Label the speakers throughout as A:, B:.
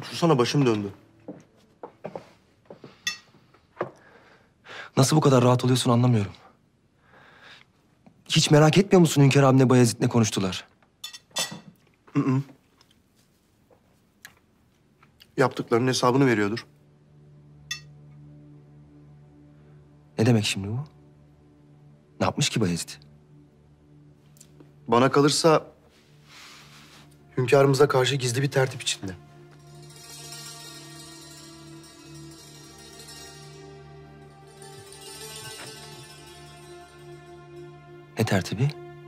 A: Susana başım döndü.
B: Nasıl bu kadar rahat oluyorsun anlamıyorum. Hiç merak etmiyor musun Hünkar abimle Bayezid ne konuştular?
A: Yaptıklarının hesabını veriyordur.
B: Ne demek şimdi bu? Ne yapmış ki Bayezid?
A: Bana kalırsa hünkârımıza karşı gizli bir tertip içinde.
B: Ne tertibi?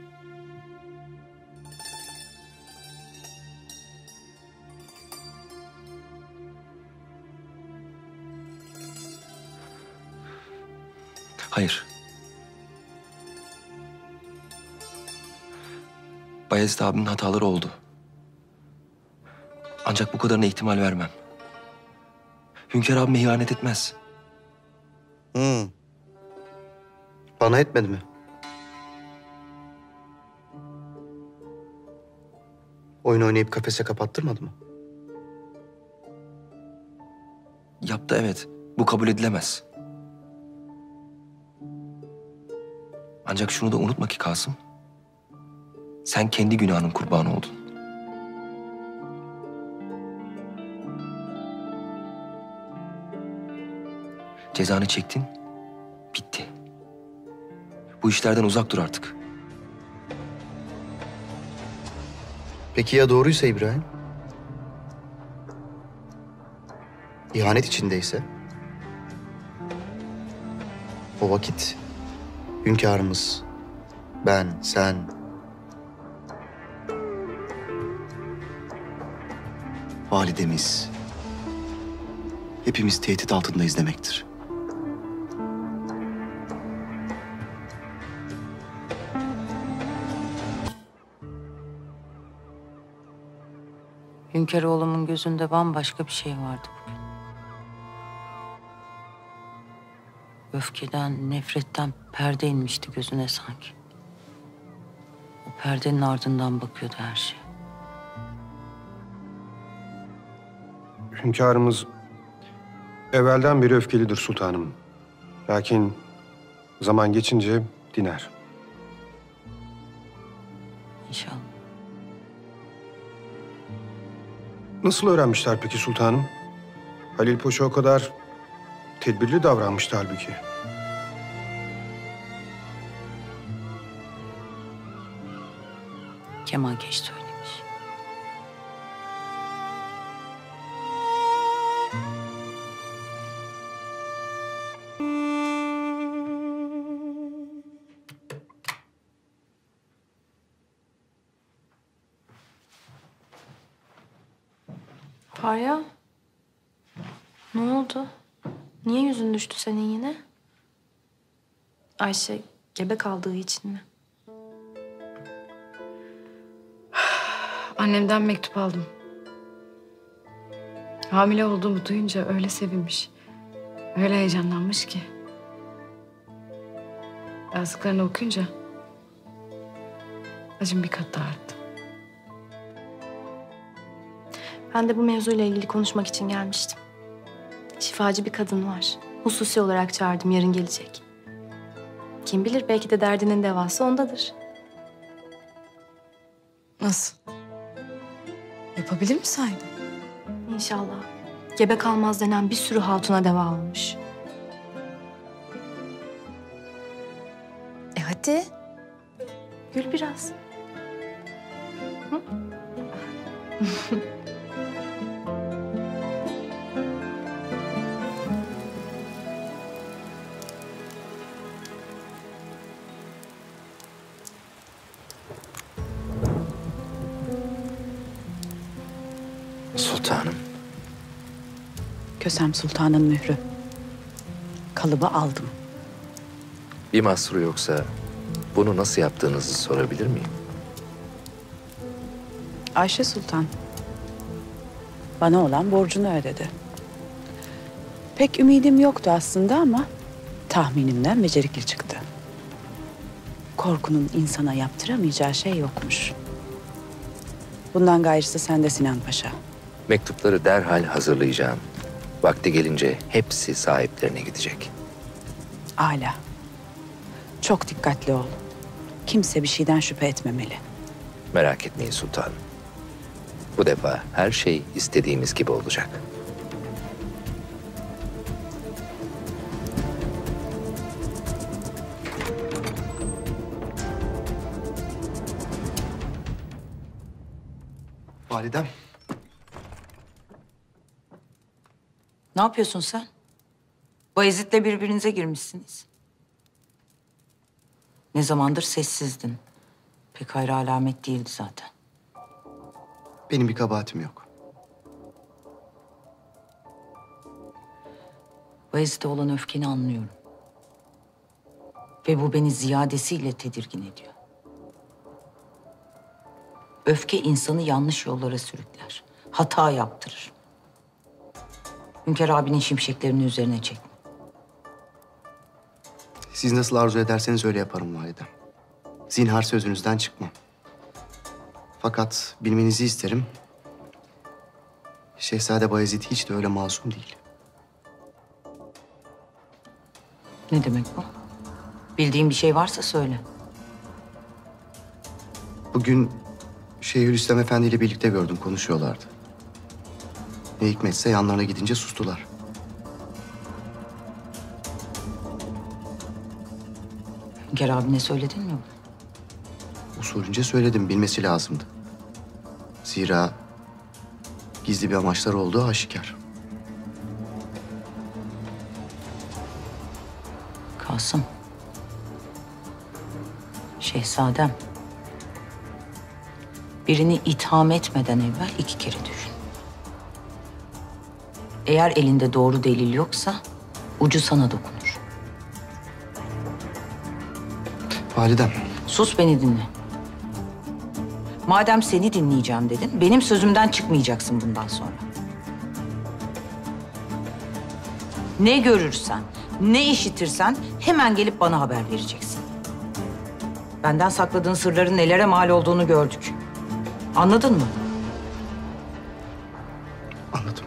B: Hayır. Bayezid abimin hataları oldu. Ancak bu kadarına ihtimal vermem. Hünkar abime ihanet etmez.
A: Bana etmedi mi? Oyun oynayıp kafese kapattırmadı mı?
B: Yaptı evet. Bu kabul edilemez. Ancak şunu da unutma ki Kasım. Sen kendi günahının kurbanı oldun. Cezanı çektin, bitti. Bu işlerden uzak dur artık.
A: Peki ya doğruysa İbrahim? İhanet içindeyse? O vakit hünkârımız, ben, sen... validemiz... hepimiz tehdit altındayız demektir.
C: Hünkâr oğlumun gözünde bambaşka bir şey vardı bugün. Öfkeden, nefretten perde inmişti gözüne sanki. O perdenin ardından bakıyordu her şey.
D: Hünkârımız evvelden beri öfkelidir sultanım. Lakin zaman geçince diner.
C: İnşallah.
D: Nasıl öğrenmişler peki sultanım? Halil Paşa o kadar tedbirli davranmıştı halbuki.
C: Kemankeş söylemiş.
E: Arya, ne oldu? Niye yüzün düştü senin yine? Ayşe gebe kaldığı için mi?
F: Annemden mektup aldım. Hamile olduğumu duyunca öyle sevinmiş. Öyle heyecanlanmış ki. Yazdıklarını okuyunca acım bir kat daha arttı.
E: Ben de bu mevzuyla ilgili konuşmak için gelmiştim. Şifacı bir kadın var. Hususi olarak çağırdım, yarın gelecek. Kim bilir belki de derdinin devası ondadır.
F: Nasıl? Yapabilir mi sahiden?
E: İnşallah. Gebe kalmaz denen bir sürü hatuna deva olmuş.
F: Hadi.
E: Gül biraz. Hı?
B: Sultanım.
G: Kösem Sultan'ın mührü. Kalıbı aldım.
H: Bir mahsuru yoksa bunu nasıl yaptığınızı sorabilir miyim?
G: Ayşe Sultan bana olan borcunu ödedi. Pek ümidim yoktu aslında ama tahminimden becerikli çıktı. Korkunun insana yaptıramayacağı şey yokmuş. Bundan gayrısı sende Sinan Paşa.
H: Mektupları derhal hazırlayacağım. Vakti gelince hepsi sahiplerine gidecek.
G: Âlâ. Çok dikkatli ol. Kimse bir şeyden şüphe etmemeli.
H: Merak etmeyin sultanım. Bu defa her şey istediğimiz gibi olacak.
A: Validem,
C: Ne yapıyorsun sen? Bayezid'le birbirinize girmişsiniz. Ne zamandır sessizdin. Pek hayra alamet değildi zaten.
A: benim bir kabahatim yok.
C: Bayezid'e olan öfkeni anlıyorum. Ve bu beni ziyadesiyle tedirgin ediyor. Öfke insanı yanlış yollara sürükler. Hata yaptırır. Hünkâr abinin şimşeklerini üzerine çekme.
A: Siz nasıl arzu ederseniz öyle yaparım validem. Zinhar sözünüzden çıkmam. Fakat bilmenizi isterim. Şehzade Bayezid hiç de öyle masum değil.
C: Ne demek bu? Bildiğin bir şey varsa söyle.
A: Bugün Şeyhülislam Efendi ile birlikte gördüm, konuşuyorlardı. Ne hikmetse yanlarına gidince sustular.
C: Hünkâr abine söyledin mi?
A: Usulünce söyledim, bilmesi lazımdı. Zira gizli bir amaçları olduğu aşikar.
C: Kasım. Şehzadem. Birini itham etmeden evvel 2 kere düşün. Eğer elinde doğru delil yoksa ucu sana dokunur.
A: Validem,
C: Sus, beni dinle. Madem seni dinleyeceğim dedin, benim sözümden çıkmayacaksın bundan sonra. Ne görürsen, ne işitirsen hemen gelip bana haber vereceksin. Benden sakladığın sırların nelere mal olduğunu gördük. Anladın mı?
A: anladım.